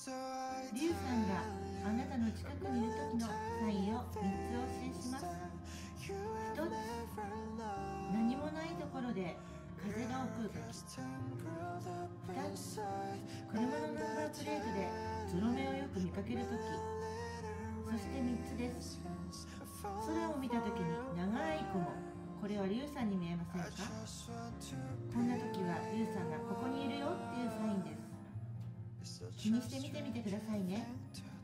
リュウさんがあなたの近くにいる時のサインを3つお教えします。1つ、何もないところで風が起こるとき。2つ、車のナンバープレートでゾロ目をよく見かけるとき。そして3つです。空を見たときに長い雲、これはリュウさんに見えませんか？こんな時はリュウさんがここにいるよっていうサインです。気にして見てみてくださいね。